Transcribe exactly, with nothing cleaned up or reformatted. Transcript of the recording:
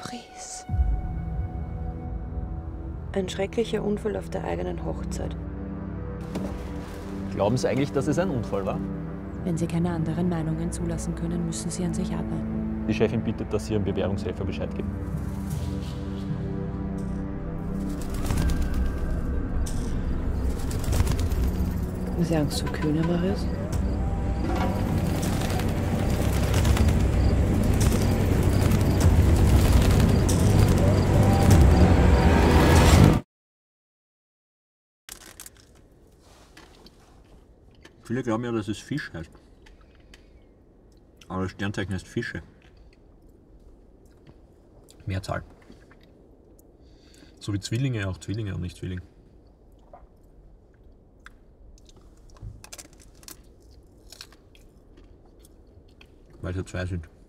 Fabrice. Ein schrecklicher Unfall auf der eigenen Hochzeit. Glauben Sie eigentlich, dass es ein Unfall war? Wenn Sie keine anderen Meinungen zulassen können, müssen Sie an sich arbeiten. Die Chefin bittet, dass Sie Ihrem Bewährungshelfer Bescheid geben. Haben Sie Angst vor Kühne, Marius? Viele glauben ja, dass es Fisch heißt. Aber das Sternzeichen heißt Fische. Mehrzahl. So wie Zwillinge auch Zwillinge und nicht Zwilling. Weil es ja zwei sind.